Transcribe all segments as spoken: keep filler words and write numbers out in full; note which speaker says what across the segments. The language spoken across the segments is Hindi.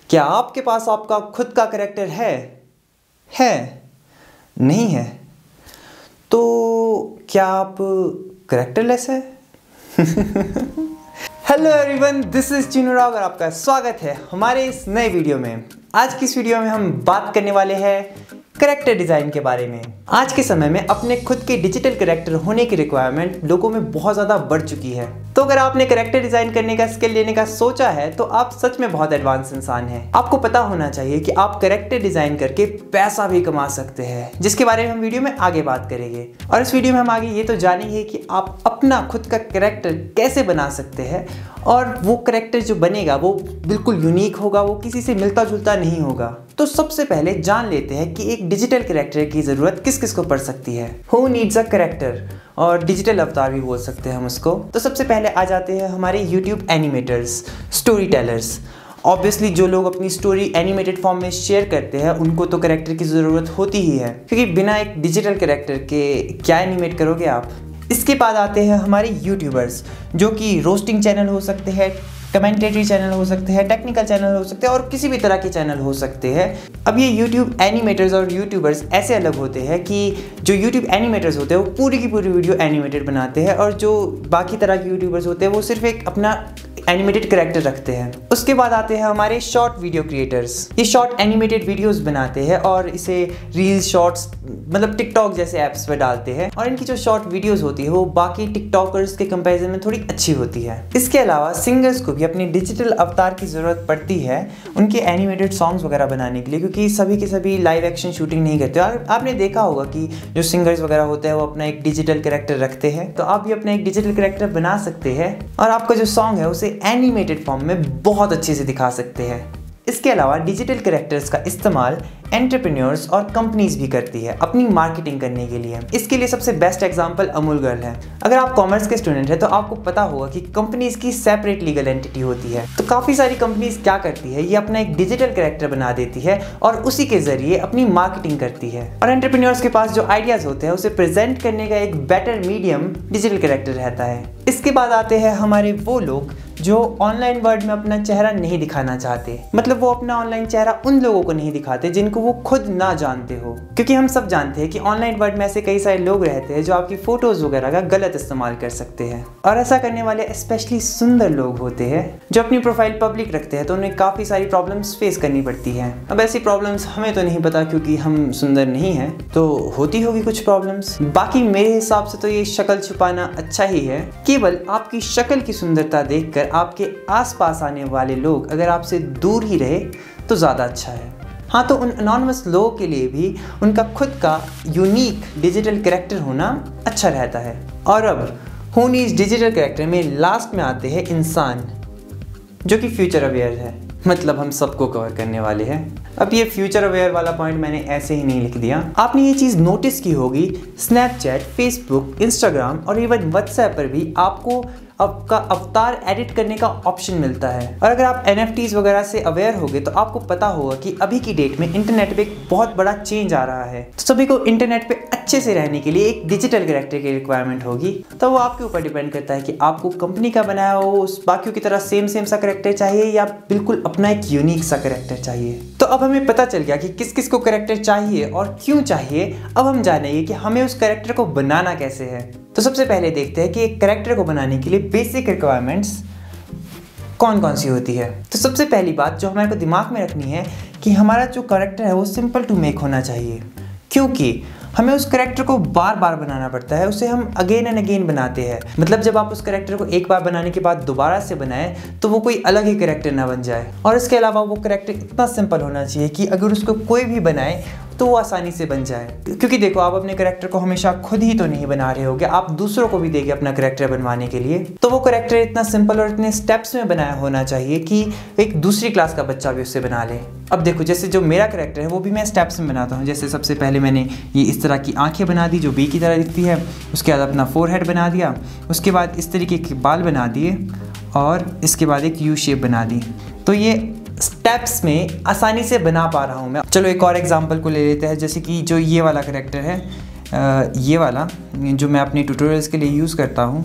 Speaker 1: क्या आपके पास आपका खुद का कैरेक्टर है? है? नहीं है? तो क्या आप कैरेक्टरलेस है? Hello everyone, this is Chinurag और आपका स्वागत है हमारे इस नए वीडियो में। आज की इस वीडियो में हम बात करने वाले हैं कैरेक्टर डिज़ाइन के बारे में। आज के समय में अपने खुद के डिजिटल कैरेक्टर होने की रिक्वायरमेंट लोगों में बहुत ज़्यादा बढ़ चुकी है। तो अगर आपने कैरेक्टर डिज़ाइन करने का स्किल लेने का सोचा है तो आप सच में बहुत एडवांस इंसान हैं। आपको पता होना चाहिए कि आप कैरेक्टर डिज़ाइन करके पैसा भी कमा सकते हैं, जिसके बारे में हम वीडियो में आगे बात करेंगे। और इस वीडियो में हम आगे ये तो जानेंगे कि आप अपना खुद का कैरेक्टर कैसे बना सकते हैं और वो कैरेक्टर जो बनेगा वो बिल्कुल यूनिक होगा, वो किसी से मिलता जुलता नहीं होगा। तो सबसे पहले जान लेते हैं कि एक डिजिटल कैरेक्टर की ज़रूरत किस किस को पड़ सकती है। हु नीड्स अ कैरेक्टर, और डिजिटल अवतार भी बोल सकते हैं हम उसको। तो सबसे पहले आ जाते हैं हमारे YouTube animators, storytellers. Obviously जो लोग अपनी स्टोरी एनिमेटेड फॉर्म में शेयर करते हैं उनको तो कैरेक्टर की ज़रूरत होती ही है, क्योंकि बिना एक डिजिटल कैरेक्टर के क्या एनिमेट करोगे आप। इसके बाद आते हैं हमारे यूट्यूबर्स, जो कि रोस्टिंग चैनल हो सकते हैं, कमेंटेटरी चैनल हो सकते हैं, टेक्निकल चैनल हो सकते हैं और किसी भी तरह के चैनल हो सकते हैं। अब ये यूट्यूब एनिमेटर्स और यूट्यूबर्स ऐसे अलग होते हैं कि जो यूट्यूब एनिमेटर्स होते हैं वो पूरी की पूरी वीडियो एनिमेटेड बनाते हैं, और जो बाकी तरह के यूट्यूबर्स होते हैं वो सिर्फ एक अपना एनिमेटेड कैरेक्टर रखते हैं। उसके बाद आते हैं हमारे शॉर्ट वीडियो क्रिएटर्स। ये शॉर्ट एनिमेटेड वीडियोस बनाते हैं और इसे रील्स, शॉर्ट्स मतलब टिकटॉक जैसे ऐप्स पे डालते हैं, और इनकी जो शॉर्ट वीडियोस होती है वो बाकी टिकटॉकर्स के कंपैरिजन में थोड़ी अच्छी होती है। इसके अलावा सिंगर्स को भी अपनी डिजिटल अवतार की ज़रूरत पड़ती है उनके एनिमेटेड सॉन्ग्स वगैरह बनाने के लिए, क्योंकि सभी के सभी लाइव एक्शन शूटिंग नहीं करते। और आपने देखा होगा कि जो सिंगर्स वगैरह होते हैं वो अपना एक डिजिटल कैरेक्टर रखते हैं, तो आप भी अपना एक डिजिटल कैरेक्टर बना सकते हैं और आपका जो सॉन्ग है उसे एनिमेटेड फॉर्म में बहुत अच्छे से दिखा सकते हैं। इसके अलावा डिजिटल कैरेक्टर्स का इस्तेमाल एंटरप्रेन्योर्स और कंपनीज भी करती है अपनी मार्केटिंग करने के लिए। इसके लिए सबसे बेस्ट एग्जांपल अमूल गर्ल है। अगर आप कॉमर्स के स्टूडेंट हैं तो आपको पता होगा कि कंपनीज की सेपरेट लीगल एंटिटी होती है। तो काफ़ी सारी कंपनीज क्या करती है, ये अपना एक डिजिटल कैरेक्टर बना देती है और उसी के जरिए अपनी मार्केटिंग करती है। और एंटरप्रेन्योर्स के पास जो आइडियाज होते हैं उसे प्रेजेंट करने का एक बेटर मीडियम डिजिटल कैरेक्टर रहता है। इसके बाद आते हैं हमारे वो लोग जो ऑनलाइन वर्ल्ड में अपना चेहरा नहीं दिखाना चाहते, मतलब वो अपना ऑनलाइन चेहरा उन लोगों को नहीं दिखाते जिनको वो खुद ना जानते हो। क्योंकि हम सब जानते हैं कि ऑनलाइन वर्ल्ड में ऐसे कई सारे लोग रहते हैं जो आपकी फोटोज वगैरह का गलत इस्तेमाल कर सकते हैं, और ऐसा करने वाले स्पेशली सुंदर लोग होते हैं जो अपनी प्रोफाइल पब्लिक रखते हैं, तो उन्हें काफ़ी सारी प्रॉब्लम्स फेस करनी पड़ती हैं। अब ऐसी प्रॉब्लम्स हमें तो नहीं पता क्योंकि हम सुंदर नहीं हैं, तो होती होगी कुछ प्रॉब्लम्स। बाकी मेरे हिसाब से तो ये शक्ल छुपाना अच्छा ही है। केवल आपकी शक्ल की सुंदरता देखकर आपके आसपास आने वाले लोग अगर आपसे दूर ही रहे तो ज़्यादा अच्छा है। हाँ, तो उन अनोनिमस लोगों के लिए भी उनका खुद का यूनिक डिजिटल कैरेक्टर होना अच्छा रहता है। और अब हु नीड्स डिजिटल कैरेक्टर में लास्ट में आते हैं इंसान, जो कि फ्यूचर अवेयर है, मतलब हम सबको कवर करने वाले हैं। अब ये फ्यूचर अवेयर वाला पॉइंट मैंने ऐसे ही नहीं लिख दिया। आपने ये चीज़ नोटिस की होगी, स्नैपचैट, फेसबुक, इंस्टाग्राम और इवन व्हाट्सएप पर भी आपको आपका अवतार एडिट करने का ऑप्शन मिलता है। और अगर आप एन एफ टीज़ वगैरह से अवेयर होगे तो आपको पता होगा कि अभी की डेट में इंटरनेट पे एक बहुत बड़ा चेंज आ रहा है। तो सभी को इंटरनेट पे अच्छे से रहने के लिए एक डिजिटल कैरेक्टर की रिक्वायरमेंट होगी। तो वो आपके ऊपर डिपेंड करता है कि आपको कंपनी का बनाया हो उस बाकियों की तरह सेम सेम सा कैरेक्टर चाहिए या बिल्कुल अपना एक यूनिक सा कैरेक्टर चाहिए। तो अब हमें पता चल गया कि किस किस को कैरेक्टर चाहिए और क्यों चाहिए। अब हम जानेंगे कि हमें उस कैरेक्टर को बनाना कैसे है। तो सबसे पहले देखते हैं कि एक कैरेक्टर को बनाने के लिए बेसिक रिक्वायरमेंट्स कौन कौन सी होती है। तो सबसे पहली बात जो हमारे को दिमाग में रखनी है कि हमारा जो कैरेक्टर है वो सिंपल टू मेक होना चाहिए, क्योंकि हमें उस कैरेक्टर को बार बार बनाना पड़ता है, उसे हम अगेन एंड अगेन बनाते हैं। मतलब जब आप उस कैरेक्टर को एक बार बनाने के बाद दोबारा से बनाएं तो वो कोई अलग ही कैरेक्टर ना बन जाए। और इसके अलावा वो कैरेक्टर इतना सिंपल होना चाहिए कि अगर उसको कोई भी बनाए तो वो आसानी से बन जाए। क्योंकि देखो, आप अपने कैरेक्टर को हमेशा खुद ही तो नहीं बना रहे होगे, आप दूसरों को भी देंगे अपना कैरेक्टर बनवाने के लिए। तो वो कैरेक्टर इतना सिंपल और इतने स्टेप्स में बनाया होना चाहिए कि एक दूसरी क्लास का बच्चा भी उससे बना ले। अब देखो, जैसे जो मेरा कैरेक्टर है वो भी मैं स्टेप्स में बनाता हूँ। जैसे सबसे पहले मैंने ये इस तरह की आंखें बना दी जो बी की तरह दिखती है, उसके बाद अपना फोरहेड बना दिया, उसके बाद इस तरीके के बाल बना दिए और इसके बाद एक यू शेप बना दी। तो ये स्टेप्स में आसानी से बना पा रहा हूँ मैं। चलो एक और एग्जांपल को ले लेते हैं, जैसे कि जो ये वाला कैरेक्टर है, ये वाला जो मैं अपने ट्यूटोरियल्स के लिए यूज़ करता हूँ,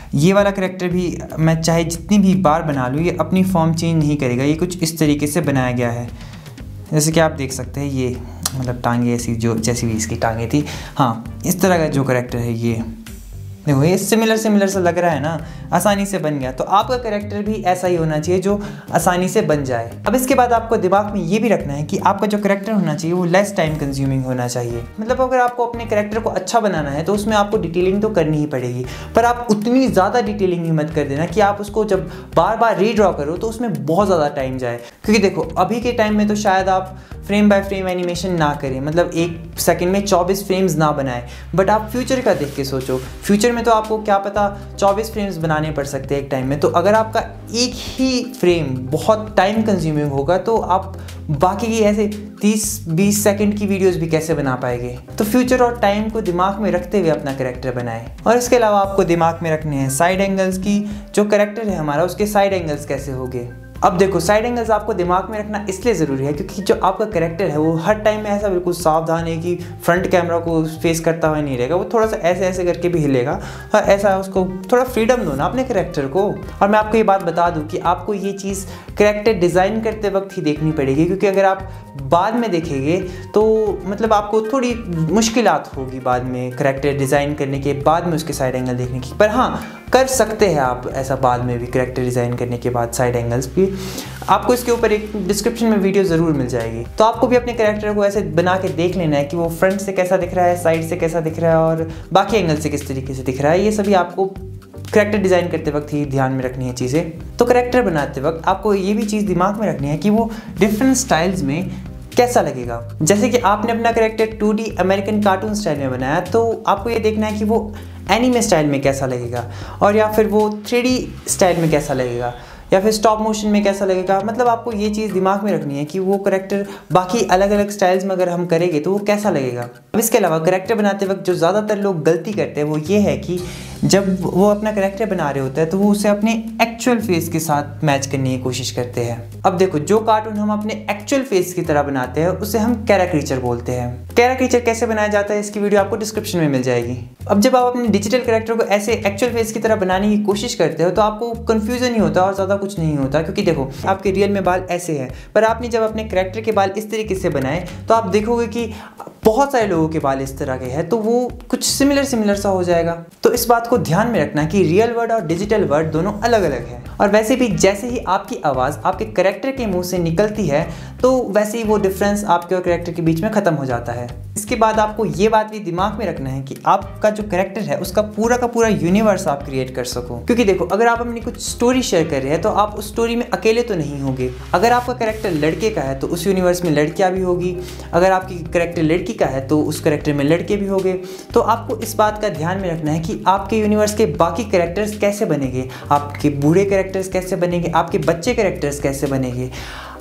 Speaker 1: ये वाला करेक्टर भी मैं चाहे जितनी भी बार बना लूँ ये अपनी फॉर्म चेंज नहीं करेगा, ये कुछ इस तरीके से बनाया गया है। जैसे कि आप देख सकते हैं ये मतलब टांगे ऐसी जो जैसी भी इसकी टांगे थी, हाँ इस तरह का जो करेक्टर है ये देखो, ये सिमिलर सिमिलर सा लग रहा है ना, आसानी से बन गया। तो आपका करेक्टर भी ऐसा ही होना चाहिए जो आसानी से बन जाए। अब इसके बाद आपको दिमाग में ये भी रखना है कि आपका जो करेक्टर होना चाहिए वो लेस टाइम कंज्यूमिंग होना चाहिए। मतलब अगर आपको अपने करेक्टर को अच्छा बनाना है तो उसमें आपको डिटेलिंग तो करनी ही पड़ेगी, पर आप उतनी ज़्यादा डिटेलिंग ही मत कर देना कि आप उसको जब बार बार रीड्रॉ करो तो उसमें बहुत ज़्यादा टाइम जाए। क्योंकि देखो अभी के टाइम में तो शायद आप फ्रेम बाय फ्रेम एनिमेशन ना करें, मतलब एक सेकंड में चौबीस फ्रेम्स ना बनाएं, बट आप फ्यूचर का देख के सोचो। फ्यूचर में तो आपको क्या पता चौबीस फ्रेम्स बनाने पड़ सकते हैं एक टाइम में, तो अगर आपका एक ही फ्रेम बहुत टाइम कंज्यूमिंग होगा तो आप बाकी की ऐसे तीस बीस सेकंड की वीडियोस भी कैसे बना पाएंगे। तो फ्यूचर और टाइम को दिमाग में रखते हुए अपना कैरेक्टर बनाएं। और इसके अलावा आपको दिमाग में रखने हैं साइड एंगल्स की, जो कैरेक्टर है हमारा उसके साइड एंगल्स कैसे होंगे। अब देखो साइड एंगल्स आपको दिमाग में रखना इसलिए ज़रूरी है क्योंकि जो आपका कैरेक्टर है वो हर टाइम में ऐसा बिल्कुल सावधान है कि फ्रंट कैमरा को फेस करता हुआ नहीं रहेगा, वो थोड़ा सा ऐसे ऐसे करके भी हिलेगा। हाँ, ऐसा उसको थोड़ा फ्रीडम दो ना अपने कैरेक्टर को। और मैं आपको ये बात बता दूं कि आपको ये चीज़ कैरेक्टर डिज़ाइन करते वक्त ही देखनी पड़ेगी, क्योंकि अगर आप बाद में देखेंगे तो मतलब आपको थोड़ी मुश्किलात होगी बाद में कैरेक्टर डिज़ाइन करने के बाद में उसके साइड एंगल देखने की। पर हाँ, कर सकते हैं आप ऐसा बाद में भी, कैरेक्टर डिज़ाइन करने के बाद साइड एंगल्स भी। आपको इसके ऊपर एक डिस्क्रिप्शन में वीडियो ज़रूर मिल जाएगी। तो आपको भी अपने कैरेक्टर को ऐसे बना के देख लेना है कि वो फ्रंट से कैसा दिख रहा है, साइड से कैसा दिख रहा है और बाकी एंगल से किस तरीके से दिख रहा है। ये सभी आपको कैरेक्टर डिज़ाइन करते वक्त ही ध्यान में रखनी है चीज़ें। तो कैरेक्टर बनाते वक्त आपको ये भी चीज़ दिमाग में रखनी है कि वो डिफरेंट स्टाइल्स में कैसा लगेगा। जैसे कि आपने अपना character two D American cartoon style में बनाया, तो आपको ये देखना है कि वो एनीमे स्टाइल में कैसा लगेगा, और या फिर वो थ्री डी स्टाइल में कैसा लगेगा, या फिर स्टॉप मोशन में कैसा लगेगा। मतलब आपको ये चीज़ दिमाग में रखनी है कि वो कैरेक्टर बाकी अलग अलग स्टाइल्स में अगर हम करेंगे तो वो कैसा लगेगा। अब इसके अलावा कैरेक्टर बनाते वक्त जो ज़्यादातर लोग गलती करते हैं वो ये है कि जब वो अपना कैरेक्टर बना रहे होते हैं तो वो उसे अपने एक्चुअल फेस के साथ मैच करने की कोशिश करते हैं। अब देखो, जो कार्टून हम अपने एक्चुअल फेस की तरह बनाते हैं उसे हम कैरेक्टर बोलते हैं। कैरेक्टर कैसे बनाया जाता है इसकी वीडियो आपको डिस्क्रिप्शन में मिल जाएगी। अब जब आप अपने डिजिटल कैरेक्टर को ऐसे एक्चुअल फेस की तरह बनाने की कोशिश करते हो तो आपको कन्फ्यूजन ही होता है और ज़्यादा कुछ नहीं होता। क्योंकि देखो, आपके रियल में बाल ऐसे हैं, पर आपने जब अपने कैरेक्टर के बाल इस तरीके से बनाए तो आप देखोगे कि बहुत सारे लोगों के बाल इस तरह के हैं, तो वो कुछ सिमिलर सिमिलर सा हो जाएगा। तो इस बात को ध्यान में रखना कि रियल वर्ड और डिजिटल वर्ड दोनों अलग अलग है। और वैसे भी जैसे ही आपकी आवाज़ आपके कैरेक्टर के मुंह से निकलती है तो वैसे ही वो डिफरेंस आपके और कैरेक्टर के बीच में ख़त्म हो जाता है। इसके बाद आपको ये बात भी दिमाग में रखना है कि आपका जो कैरेक्टर है उसका पूरा का पूरा यूनिवर्स आप क्रिएट कर सको। क्योंकि देखो, अगर आप अपनी कुछ स्टोरी शेयर कर रहे हैं तो आप उस स्टोरी में अकेले तो नहीं होंगे। अगर आपका कैरेक्टर लड़के का है तो उस यूनिवर्स में लड़कियां भी होगी, अगर आपकी कैरेक्टर लड़की का है तो उस कैरेक्टर में लड़के भी होंगे। तो आपको इस बात का ध्यान में रखना है कि आपके यूनिवर्स के बाकी कैरेक्टर्स कैसे बनेंगे, आपके बूढ़े कैरेक्टर्स कैसे बनेंगे, आपके बच्चे कैरेक्टर्स कैसे बनेंगे।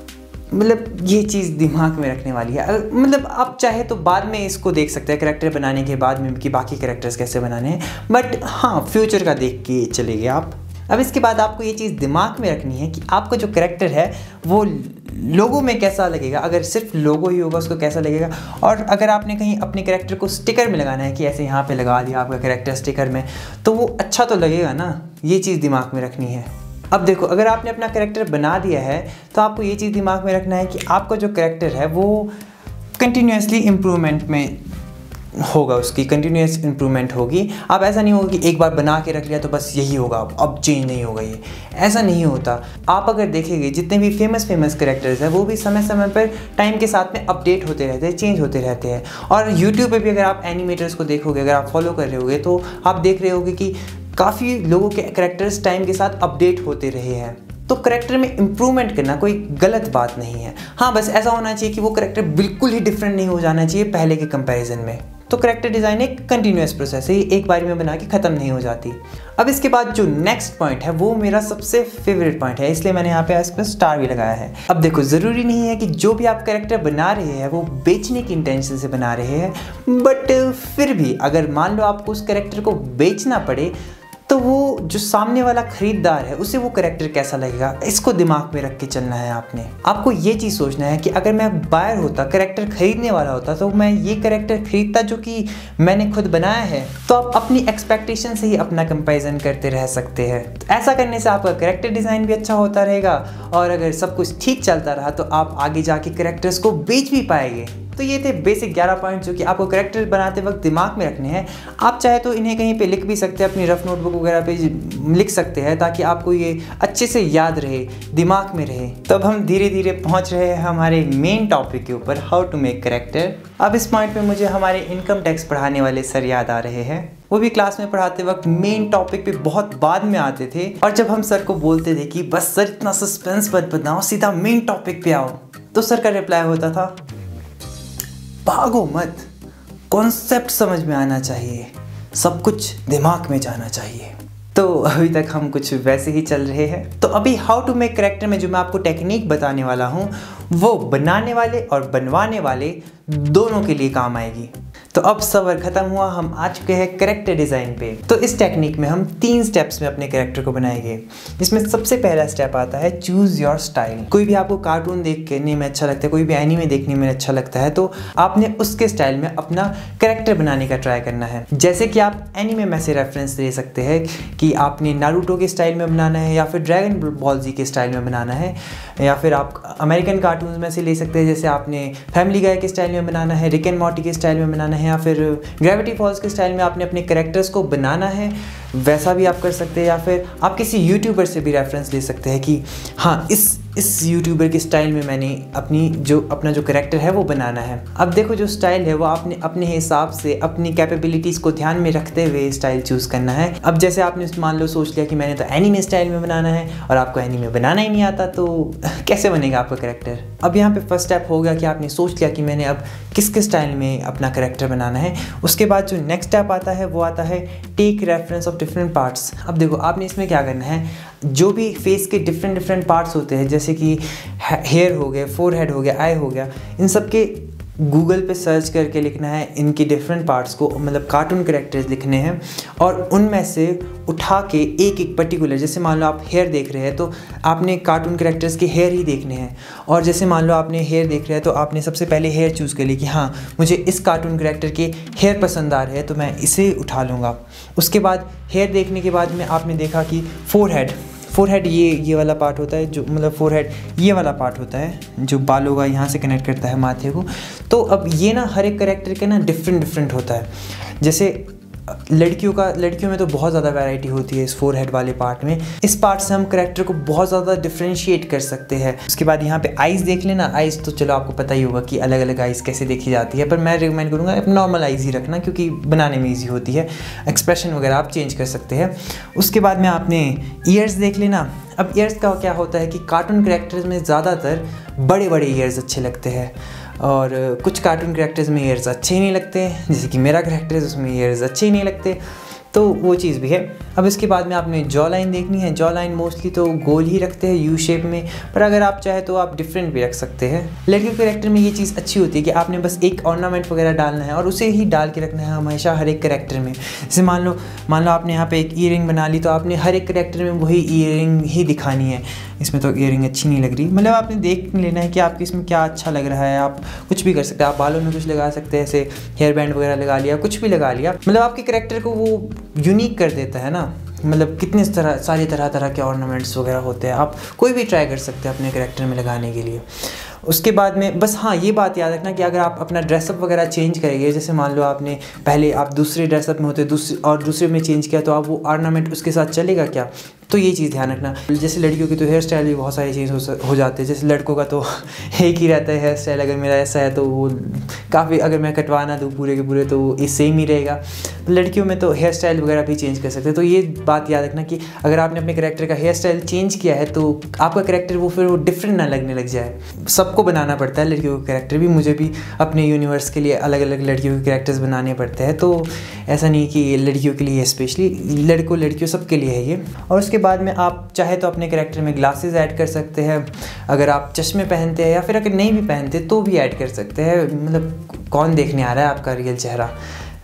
Speaker 1: मतलब ये चीज़ दिमाग में रखने वाली है। मतलब आप चाहे तो बाद में इसको देख सकते हैं कैरेक्टर बनाने के बाद में कि बाकी कैरेक्टर्स कैसे बनाने हैं, बट हाँ, फ्यूचर का देख के चलेंगे आप। अब इसके बाद आपको ये चीज़ दिमाग में रखनी है कि आपका जो कैरेक्टर है वो लोगों में कैसा लगेगा। अगर सिर्फ लोगो ही होगा उसको कैसा लगेगा, और अगर आपने कहीं अपने कैरेक्टर को स्टिकर में लगाना है कि ऐसे यहाँ पे लगा दिया आपका कैरेक्टर स्टिकर में, तो वो अच्छा तो लगेगा ना। ये चीज़ दिमाग में रखनी है। अब देखो, अगर आपने अपना कैरेक्टर बना दिया है तो आपको ये चीज़ दिमाग में रखना है कि आपका जो कैरेक्टर है वो कंटिन्यूसली इम्प्रूवमेंट में होगा, उसकी कंटिन्यूस इम्प्रूवमेंट होगी। आप ऐसा नहीं होगा कि एक बार बना के रख लिया तो बस यही होगा, अब चेंज नहीं होगा, ये ऐसा नहीं होता। आप अगर देखेंगे जितने भी फेमस फेमस कैरेक्टर्स हैं वो भी समय समय पर टाइम के साथ में अपडेट होते रहते हैं, चेंज होते रहते हैं। और यूट्यूब पे भी अगर आप एनिमेटर्स को देखोगे, अगर आप फॉलो कर रहे होगे तो आप देख रहे होगे कि काफ़ी लोगों के कैरेक्टर्स टाइम के साथ अपडेट होते रहे हैं। तो कैरेक्टर में इम्प्रूवमेंट करना कोई गलत बात नहीं है। हाँ, बस ऐसा होना चाहिए कि वो कैरेक्टर बिल्कुल ही डिफरेंट नहीं हो जाना चाहिए पहले के कंपैरिजन में। तो कैरेक्टर डिज़ाइन एक कंटिन्यूस प्रोसेस है, ये एक बार में बना के ख़त्म नहीं हो जाती। अब इसके बाद जो नेक्स्ट पॉइंट है वो मेरा सबसे फेवरेट पॉइंट है, इसलिए मैंने यहाँ पे इस पर स्टार भी लगाया है। अब देखो, ज़रूरी नहीं है कि जो भी आप कैरेक्टर बना रहे हैं वो बेचने की इंटेंशन से बना रहे हैं, बट फिर भी अगर मान लो आपको उस कैरेक्टर को बेचना पड़े तो वो जो सामने वाला खरीदार है उसे वो करेक्टर कैसा लगेगा, इसको दिमाग में रख के चलना है। आपने आपको ये चीज़ सोचना है कि अगर मैं बायर होता, करेक्टर खरीदने वाला होता, तो मैं ये करेक्टर खरीदता जो कि मैंने खुद बनाया है। तो आप अपनी एक्सपेक्टेशन से ही अपना कंपैरिजन करते रह सकते हैं। तो ऐसा करने से आपका करेक्टर डिज़ाइन भी अच्छा होता रहेगा, और अगर सब कुछ ठीक चलता रहा तो आप आगे जाके करेक्टर्स को बेच भी पाएंगे। तो ये थे बेसिक ग्यारह पॉइंट जो कि आपको करेक्टर बनाते वक्त दिमाग में रखने हैं। आप चाहे तो इन्हें कहीं पे लिख भी सकते हैं, अपनी रफ नोटबुक वगैरह पे लिख सकते हैं, ताकि आपको ये अच्छे से याद रहे, दिमाग में रहे। तो अब हम धीरे धीरे पहुंच रहे हैं हमारे मेन टॉपिक के ऊपर, हाउ टू मेक करेक्टर। अब इस पॉइंट पे मुझे हमारे इनकम टैक्स पढ़ाने वाले सर याद आ रहे हैं। वो भी क्लास में पढ़ाते वक्त मेन टॉपिक पे बहुत बाद में आते थे, और जब हम सर को बोलते थे कि बस सर इतना सस्पेंस मत बनाओ, सीधा मेन टॉपिक पे आओ, तो सर का रिप्लाई होता था, भागो मत, कॉन्सेप्ट समझ में आना चाहिए, सब कुछ दिमाग में जाना चाहिए। तो अभी तक हम कुछ वैसे ही चल रहे हैं। तो अभी हाउ टू मेक करेक्टर में जो मैं आपको टेक्निक बताने वाला हूँ, वो बनाने वाले और बनवाने वाले दोनों के लिए काम आएगी। तो अब सबर खत्म हुआ, हम आ चुके हैं करेक्टर डिज़ाइन पे। तो इस टेक्निक में हम तीन स्टेप्स में अपने करेक्टर को बनाएंगे। इसमें सबसे पहला स्टेप आता है चूज़ योर स्टाइल। कोई भी आपको कार्टून देखने में अच्छा लगता है, कोई भी एनीमे देखने में अच्छा लगता है, तो आपने उसके स्टाइल में अपना करेक्टर बनाने का ट्राई करना है। जैसे कि आप एनीमे में से रेफरेंस ले सकते हैं कि आपने नारुतो के स्टाइल में बनाना है, या फिर ड्रैगन बॉल जी के स्टाइल में बनाना है, या फिर आप अमेरिकन कार्टून में से ले सकते हैं, जैसे आपने फैमिली गाय के स्टाइल में बनाना है, रिक एंड मॉर्टी के स्टाइल में बनाना है, या फिर ग्रेविटी फॉल्स के स्टाइल में आपने अपने कैरेक्टर्स को बनाना है, वैसा भी आप कर सकते हैं। या फिर आप किसी यूट्यूबर से भी रेफरेंस ले सकते हैं कि हाँ, इस इस यूट्यूबर के स्टाइल में मैंने अपनी जो अपना जो कैरेक्टर है वो बनाना है। अब देखो, जो स्टाइल है वो आपने अपने हिसाब से अपनी कैपेबिलिटीज़ को ध्यान में रखते हुए स्टाइल चूज़ करना है। अब जैसे आपने मान लो सोच लिया कि मैंने तो एनीमे स्टाइल में बनाना है, और आपको एनीमे बनाना ही नहीं आता, तो कैसे बनेगा आपका कैरेक्टर। अब यहाँ पे फर्स्ट स्टेप हो गया कि आपने सोच लिया कि मैंने अब किस किस स्टाइल में अपना कैरेक्टर बनाना है। उसके बाद जो नेक्स्ट स्टेप आता है वो आता है take reference of different parts. अब देखो, आपने इसमें क्या करना है, जो भी फेस के डिफरेंट डिफरेंट पार्ट्स होते हैं, जैसे कि हेयर हो गया, फोरहेड हो गया, आई हो गया, इन सब के गूगल पे सर्च करके लिखना है इनके डिफरेंट पार्ट्स को, मतलब कार्टून कैरेक्टर्स लिखने हैं, और उनमें से उठा के एक एक पर्टिकुलर, जैसे मान लो आप हेयर देख रहे हैं तो आपने कार्टून कैरेक्टर्स के हेयर ही देखने हैं, और जैसे मान लो आपने हेयर देख रहे हैं तो आपने सबसे पहले हेयर चूज़ कर ली कि हाँ, मुझे इस कार्टून कैरेक्टर के हेयर पसंद आ रहे हैं तो मैं इसे उठा लूँगा। उसके बाद हेयर देखने के बाद में आपने देखा कि फोरहेड फोरहेड ये ये वाला पार्ट होता है, जो मतलब फोरहेड ये वाला पार्ट होता है जो बालों का यहाँ से कनेक्ट करता है माथे को। तो अब ये ना हर एक कैरेक्टर के ना डिफरेंट डिफरेंट होता है। जैसे लड़कियों का लड़कियों में तो बहुत ज़्यादा वैरायटी होती है इस फोरहेड वाले पार्ट में। इस पार्ट से हम कैरेक्टर को बहुत ज़्यादा डिफ्रेंशिएट कर सकते हैं। उसके बाद यहाँ पे आइज़ देख लेना। आइज़ तो चलो आपको पता ही होगा कि अलग अलग आइज़ कैसे देखी जाती है, पर मैं रिकमेंड करूँगा नॉर्मल आइज़ ही रखना, क्योंकि बनाने में ईजी होती है। एक्सप्रेशन वगैरह आप चेंज कर सकते हैं। उसके बाद में आपने ईयर्स देख लेना। अब ईयर्स का क्या होता है कि कार्टून कैरेक्टर्स में ज़्यादातर बड़े बड़े ईयर्स अच्छे लगते हैं, और कुछ कार्टून कैरेक्टर्स में ईयर्स अच्छे ही नहीं लगते, जैसे कि मेरा कैरेक्टर है उसमें ईयर्स अच्छे ही नहीं लगते, तो वो चीज़ भी है। अब इसके बाद में आपने जॉ लाइन देखनी है। जॉ लाइन मोस्टली तो गोल ही रखते हैं यू शेप में, पर अगर आप चाहे तो आप डिफरेंट भी रख सकते हैं। लड़कियों के कैरेक्टर में ये चीज़ अच्छी होती है कि आपने बस एक ऑर्नामेंट वगैरह डालना है और उसे ही डाल के रखना है हमेशा हर एक कैरेक्टर में। जैसे मान लो मान लो आपने यहाँ पे एक ईयरिंग बना ली, तो आपने हर एक कैरेक्टर में वही ईयरिंग ही दिखानी है। इसमें तो ईयरिंग अच्छी नहीं लग रही, मतलब आपने देख लेना है कि आपके इसमें क्या अच्छा लग रहा है। आप कुछ भी कर सकते हैं, आप बालों में कुछ लगा सकते हैं, ऐसे हेयर बैंड वगैरह लगा लिया, कुछ भी लगा लिया, मतलब आपके कैरेक्टर को वो यूनिक कर देता है ना। मतलब कितने तरह सारी तरह तरह के ऑर्नामेंट्स वगैरह होते हैं, आप कोई भी ट्राई कर सकते हैं अपने कैरेक्टर में लगाने के लिए। उसके बाद में बस हाँ, ये बात याद रखना कि अगर आप अपना ड्रेसअप वगैरह चेंज करेंगे, जैसे मान लो आपने पहले आप दूसरे ड्रेसअप में होते दूसरे और दूसरे में चेंज किया, तो आप वो ऑर्नामेंट उसके साथ चलेगा क्या, तो ये चीज़ ध्यान रखना। जैसे लड़कियों की तो हेयर स्टाइल भी बहुत सारी चीज़ हो, हो जाते हैं। जैसे लड़कों का तो एक ही रहता है हेयर स्टाइल, अगर मेरा ऐसा है तो वो काफ़ी, अगर मैं कटवाना दूँ पूरे के पूरे तो वो सेम ही रहेगा। लड़कियों में तो हेयर स्टाइल वगैरह भी चेंज कर सकते हैं। तो ये बात याद रखना कि अगर आपने अपने कैरेक्टर का हेयर स्टाइल चेंज किया है तो आपका कैरेक्टर वो फिर वो डिफरेंट ना लगने लग जाए। सबको बनाना पड़ता है, लड़कियों का कैरेक्टर भी, मुझे भी अपने यूनिवर्स के लिए अलग अलग लड़कियों के कैरेक्टर्स बनाने पड़ते हैं। तो ऐसा नहीं कि लड़कियों के लिए स्पेशली, लड़कों लड़कियों सब के लिए है ये। और उसके बाद में आप चाहे तो अपने कैरेक्टर में ग्लासेस ऐड कर सकते हैं, अगर आप चश्मे पहनते हैं, या फिर अगर नहीं भी पहनते तो भी ऐड कर सकते हैं। मतलब कौन देखने आ रहा है आपका रियल चेहरा,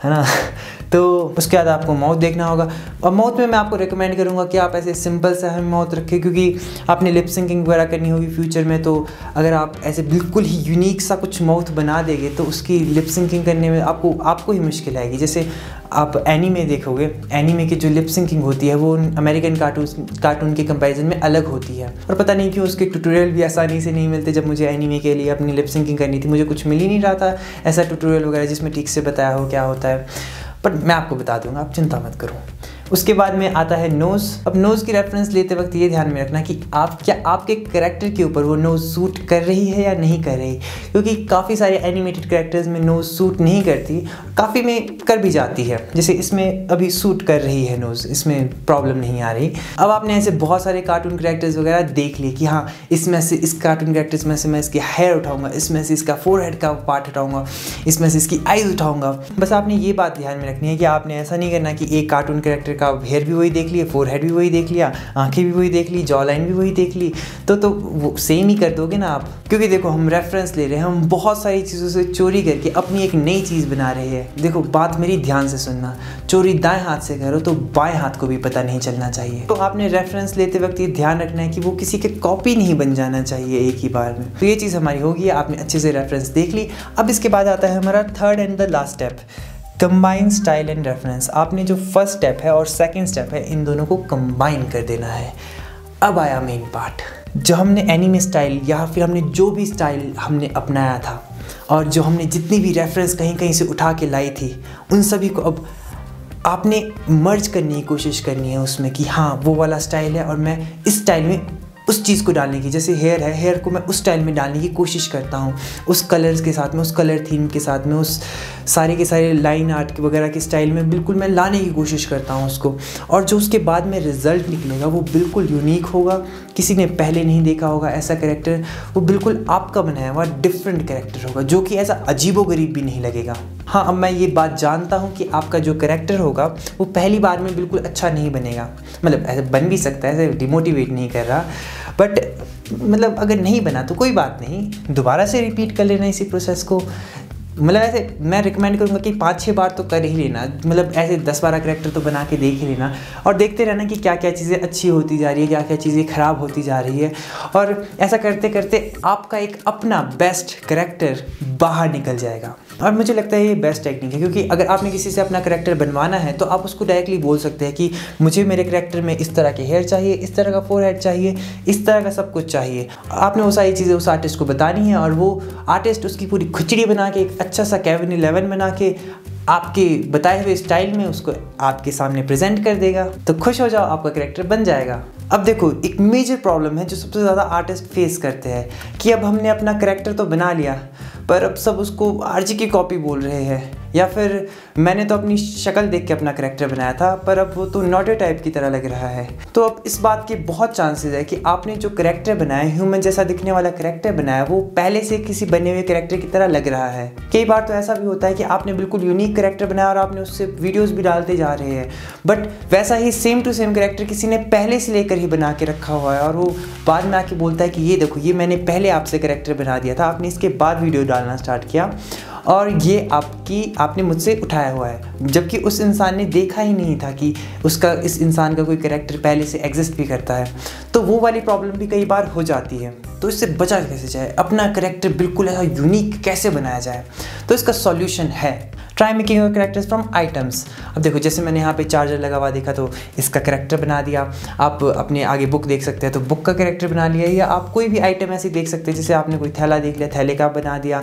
Speaker 1: है ना। तो उसके बाद आपको माउथ देखना होगा, और माउथ में मैं आपको रिकमेंड करूँगा कि आप ऐसे सिंपल सा हम माउथ रखें, क्योंकि आपने लिप सिंकिंग वगैरह करनी होगी फ्यूचर में। तो अगर आप ऐसे बिल्कुल ही यूनिक सा कुछ माउथ बना देंगे तो उसकी लिप सिंकिंग करने में आपको आपको ही मुश्किल आएगी। जैसे आप एनीमे देखोगे, एनीमे की जो लिप सिंकिंग होती है वो अमेरिकन कार्टून कार्टून के कंपैरिजन में अलग होती है, और पता नहीं क्यों उसके ट्यूटोरियल भी आसानी से नहीं मिलते। जब मुझे एनीमे के लिए अपनी लिप सिंकिंग करनी थी, मुझे कुछ मिल ही नहीं रहा था ऐसा ट्यूटोरियल वगैरह जिसमें ठीक से बताया हो क्या होता है, पर मैं आपको बता दूंगा, आप चिंता मत करो। उसके बाद में आता है नोज़। अब नोज़ की रेफरेंस लेते वक्त ये ध्यान में रखना कि आप क्या आपके कैरेक्टर के ऊपर वो नोज़ सूट कर रही है या नहीं कर रही, क्योंकि काफ़ी सारे एनिमेटेड कैरेक्टर्स में नोज़ सूट नहीं करती, काफ़ी में कर भी जाती है। जैसे इसमें अभी सूट कर रही है नोज़, इसमें प्रॉब्लम नहीं आ रही। अब आपने ऐसे बहुत सारे कार्टून कैरेक्टर्स वगैरह देख लिए कि हाँ इसमें से इस कार्टून कैरेक्टर्स में से मैं इसकी हेयर उठाऊँगा, इसमें से इसका फोरहेड का पार्ट उठाऊँगा, इसमें से इसकी आईज उठाऊँगा। बस आपने ये बात ध्यान में रखनी है कि आपने ऐसा नहीं करना कि एक कार्टून कैरेक्टर का हेयर भी वही देख लिया, फोरहेड भी वही देख लिया, आंखें भी वही देख ली, जॉ लाइन भी वही देख ली, तो तो वो सेम ही कर दोगे ना आप। क्योंकि देखो हम रेफरेंस ले रहे हैं, हम बहुत सारी चीज़ों से चोरी करके अपनी एक नई चीज़ बना रहे हैं। देखो बात मेरी ध्यान से सुनना, चोरी दाएं हाथ से करो तो बाएं हाथ को भी पता नहीं चलना चाहिए। तो आपने रेफरेंस लेते वक्त ये ध्यान रखना है कि वो किसी के कॉपी नहीं बन जाना चाहिए एक ही बार में। तो ये चीज़ हमारी होगी, आपने अच्छे से रेफरेंस देख ली। अब इसके बाद आता है हमारा third and the last step, combine style and reference. आपने जो फर्स्ट स्टेप है और सेकंड स्टेप है, इन दोनों को कंबाइन कर देना है। अब आया मेन पार्ट, जो हमने एनीमे स्टाइल या फिर हमने जो भी स्टाइल हमने अपनाया था और जो हमने जितनी भी रेफरेंस कहीं कहीं से उठा के लाई थी, उन सभी को अब आपने मर्ज करने की कोशिश करनी है उसमें कि हाँ वो वाला स्टाइल है और मैं इस स्टाइल में उस चीज़ को डालने की, जैसे हेयर है, हेयर को मैं उस स्टाइल में डालने की कोशिश करता हूँ, उस कलर्स के साथ में, उस कलर थीम के साथ में, उस सारे के सारे लाइन आर्ट वगैरह के स्टाइल में बिल्कुल मैं लाने की कोशिश करता हूँ उसको। और जो उसके बाद में रिज़ल्ट निकलेगा वो बिल्कुल यूनिक होगा, किसी ने पहले नहीं देखा होगा ऐसा कैरेक्टर, वो बिल्कुल आपका बनाया हुआ डिफरेंट कैरेक्टर होगा, जो कि ऐसा अजीबोगरीब भी नहीं लगेगा। हाँ, अब मैं ये बात जानता हूँ कि आपका जो कैरेक्टर होगा वो पहली बार में बिल्कुल अच्छा नहीं बनेगा, मतलब ऐसे बन भी सकता है, ऐसे डिमोटिवेट नहीं कर रहा, बट मतलब अगर नहीं बना तो कोई बात नहीं, दोबारा से रिपीट कर लेना इसी प्रोसेस को। मतलब ऐसे मैं रिकमेंड करूँगा कि पाँच छः बार तो कर ही लेना, मतलब ऐसे दस बारह कैरेक्टर तो बना के देख ही लेना और देखते रहना कि क्या क्या चीज़ें अच्छी होती जा रही है, क्या क्या चीज़ें ख़राब होती जा रही है। और ऐसा करते करते आपका एक अपना बेस्ट कैरेक्टर बाहर निकल जाएगा। और मुझे लगता है ये बेस्ट टेक्निक है, क्योंकि अगर आपने किसी से अपना कैरेक्टर बनवाना है तो आप उसको डायरेक्टली बोल सकते हैं कि मुझे मेरे कैरेक्टर में इस तरह के हेयर चाहिए, इस तरह का फोरहेड चाहिए, इस तरह का सब कुछ चाहिए। आपने वो सारी चीज़ें उस आर्टिस्ट को बतानी है और वो आर्टिस्ट उसकी पूरी खिचड़ी बना के एक अच्छा सा केविन इलेवन बना के आपके बताए हुए स्टाइल में उसको आपके सामने प्रेजेंट कर देगा। तो खुश हो जाओ, आपका कैरेक्टर बन जाएगा। अब देखो एक मेजर प्रॉब्लम है जो सबसे ज़्यादा आर्टिस्ट फेस करते हैं कि अब हमने अपना कैरेक्टर तो बना लिया पर अब सब उसको आरजी की कॉपी बोल रहे हैं, या फिर मैंने तो अपनी शक्ल देख के अपना कैरेक्टर बनाया था पर अब वो तो नॉटे टाइप की तरह लग रहा है। तो अब इस बात के बहुत चांसेस है कि आपने जो कैरेक्टर बनाया, ह्यूमन जैसा दिखने वाला कैरेक्टर बनाया, वो पहले से किसी बने हुए कैरेक्टर की तरह लग रहा है। कई बार तो ऐसा भी होता है कि आपने बिल्कुल यूनिक कैरेक्टर बनाया और आपने उससे वीडियोज़ भी डालते जा रहे हैं, बट वैसा ही सेम टू सेम कैरेक्टर किसी ने पहले से लेकर ही बना के रखा हुआ है और वो बाद में आके बोलता है कि ये देखो ये मैंने पहले आपसे कैरेक्टर बना दिया था, आपने इसके बाद वीडियो डालना स्टार्ट किया और ये आपकी आपने मुझसे उठाया हुआ है, जबकि उस इंसान ने देखा ही नहीं था कि उसका इस इंसान का कोई कैरेक्टर पहले से एग्जिस्ट भी करता है। तो वो वाली प्रॉब्लम भी कई बार हो जाती है। तो इससे बचा कैसे जाए, अपना कैरेक्टर बिल्कुल ऐसा यूनिक कैसे बनाया जाए, तो इसका सॉल्यूशन है try making your characters from items. अब देखो जैसे मैंने यहाँ पे चार्जर लगा हुआ देखा तो इसका कैरेक्टर बना दिया। आप अपने आगे बुक देख सकते हैं तो बुक का कैरेक्टर बना लिया, या आप कोई भी आइटम ऐसे देख सकते हैं, जैसे आपने कोई थैला देख लिया, थैले का बना दिया,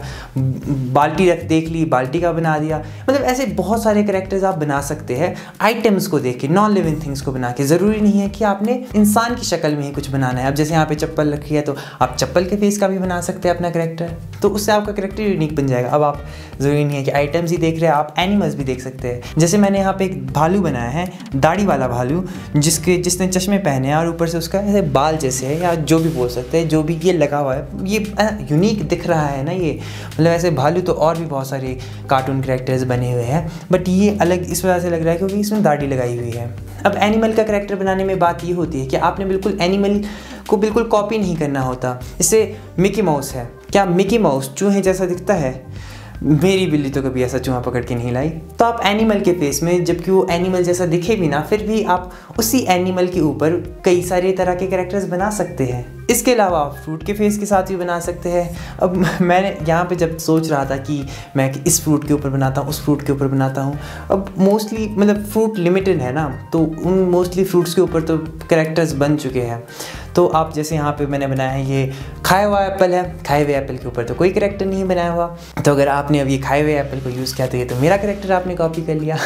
Speaker 1: बाल्टी रख देख ली, बाल्टी का बना दिया। मतलब ऐसे बहुत सारे कैरेक्टर्स आप बना सकते हैं आइटम्स को देख के, नॉन लिविंग थिंग्स को बना के। ज़रूरी नहीं है कि आपने इंसान की शक्ल में ही कुछ बनाना है। अब जैसे यहाँ पे चप्पल रखी है तो आप चप्पल के फेस का भी बना सकते हैं अपना कैरेक्टर, तो उससे आपका कैरेक्टर यूनिक बन जाएगा। अब आप ज़रूरी नहीं है कि आइटम्स ही देख रहे हैं, आप एनिमल्स भी देख सकते हैं। जैसे मैंने यहाँ पे एक भालू बनाया है, दाढ़ी वाला भालू, जिसके जिसने चश्मे पहने हैं और ऊपर से उसका ऐसे बाल जैसे है, या जो भी बोल सकते हैं, जो भी ये लगा हुआ है, ये यूनिक दिख रहा है ना ये। मतलब ऐसे भालू तो और भी बहुत सारे कार्टून कैरेक्टर्स बने हुए हैं, बट ये अलग इस वजह से लग रहा है क्योंकि इसमें दाढ़ी लगाई हुई है। अब एनिमल का कैरेक्टर बनाने में बात ये होती है कि आपने बिल्कुल एनिमल को बिल्कुल कॉपी नहीं करना होता। जैसे मिकी माउस है, क्या मिकी माउस चूहे जैसा दिखता है? मेरी बिल्ली तो कभी ऐसा चूहा पकड़ के नहीं लाई। तो आप एनिमल के फेस में, जबकि वो एनिमल जैसा दिखे भी ना, फिर भी आप उसी एनिमल के ऊपर कई सारे तरह के कैरेक्टर्स बना सकते हैं। इसके अलावा आप फ्रूट के फेस के साथ भी बना सकते हैं। अब मैंने यहाँ पे जब सोच रहा था कि मैं इस फ्रूट के ऊपर बनाता हूँ, उस फ्रूट के ऊपर बनाता हूँ, अब मोस्टली मतलब फ्रूट लिमिटेड है ना, तो उन मोस्टली फ्रूट्स के ऊपर तो कैरेक्टर्स बन चुके हैं। तो आप जैसे यहाँ पे मैंने बनाया है, ये खाया हुआ एप्पल है, खाए हुए एप्पल के ऊपर तो कोई कैरेक्टर नहीं बनाया हुआ। तो अगर आपने अब ये खाए हुए एप्पल को यूज़ किया तो ये तो मेरा कैरेक्टर आपने कॉपी कर लिया।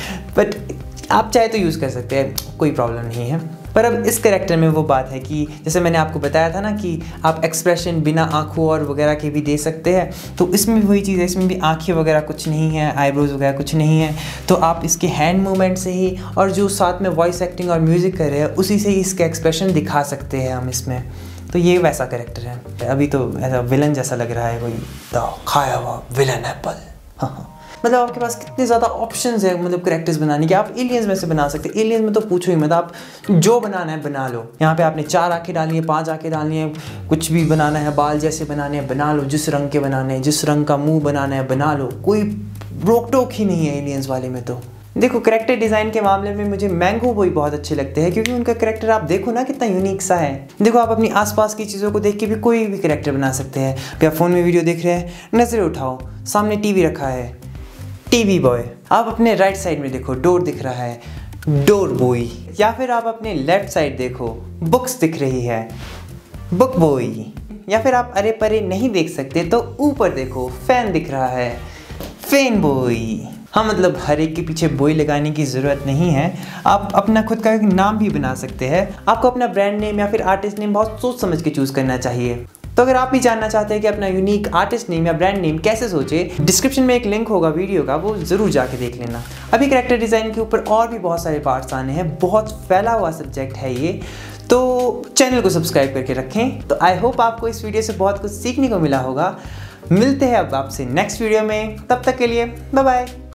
Speaker 1: बट आप चाहे तो यूज़ कर सकते हैं, कोई प्रॉब्लम नहीं है। पर अब इस कैरेक्टर में वो बात है कि जैसे मैंने आपको बताया था ना कि आप एक्सप्रेशन बिना आँखों और वगैरह के भी दे सकते हैं, तो इसमें भी वही चीज़ है, इसमें भी आँखें वगैरह कुछ नहीं है, आईब्रोज वगैरह कुछ नहीं है। तो आप इसके हैंड मूवमेंट से ही और जो साथ में वॉइस एक्टिंग और म्यूज़िक कर रहे हैं उसी से ही इसका एक्सप्रेशन दिखा सकते हैं हम इसमें। तो ये वैसा कैरेक्टर है। अभी तो ऐसा विलन जैसा लग रहा है, कोई द खाया हुआ विलन एप्पल। हाँ, मतलब आपके पास कितने ज़्यादा ऑप्शंस है मतलब कैरेक्टर्स बनाने के। आप एलियंस में से बना सकते हैं, एलियंस में तो पूछो ही मत, आप जो बनाना है बना लो। यहाँ पे आपने चार आंखें डालनी है, पांच आंखें डालनी है, कुछ भी बनाना है, बाल जैसे बनाने हैं बना लो, जिस रंग के बनाने हैं, जिस रंग का मुंह बनाना है बना लो, कोई रोक टोक ही नहीं है एलियंस वाले में। तो देखो कैरेक्टर डिज़ाइन के मामले में मुझे मैंगो बॉय बहुत अच्छे लगते हैं, क्योंकि उनका कैरेक्टर आप देखो ना कितना यूनिक सा है। देखो आप अपनी आसपास की चीज़ों को देख के भी कोई भी कैरेक्टर बना सकते हैं। फिर आप फ़ोन में वीडियो देख रहे हैं, नज़र उठाओ, सामने टीवी रखा है, टीवी बॉय। आप अपने राइट साइड में देखो, डोर दिख रहा है, डोर बॉय। या फिर आप अपने लेफ्ट साइड देखो, बुक्स दिख रही है, बुक बॉय। या फिर आप अरे परे नहीं देख सकते तो ऊपर देखो, फैन दिख रहा है, फैन बॉय। हाँ, मतलब हर एक के पीछे बॉय लगाने की ज़रूरत नहीं है, आप अपना खुद का एक नाम भी बना सकते हैं। आपको अपना ब्रांड नेम या फिर आर्टिस्ट नेम बहुत सोच समझ के चूज़ करना चाहिए। तो अगर आप भी जानना चाहते हैं कि अपना यूनिक आर्टिस्ट नेम या ब्रांड नेम कैसे सोचे, डिस्क्रिप्शन में एक लिंक होगा वीडियो का, वो ज़रूर जाके देख लेना। अभी कैरेक्टर डिज़ाइन के ऊपर और भी बहुत सारे पार्ट्स आने हैं, बहुत फैला हुआ सब्जेक्ट है ये, तो चैनल को सब्सक्राइब करके रखें। तो आई होप आपको इस वीडियो से बहुत कुछ सीखने को मिला होगा। मिलते हैं अब आपसे नेक्स्ट वीडियो में, तब तक के लिए बाय बाय।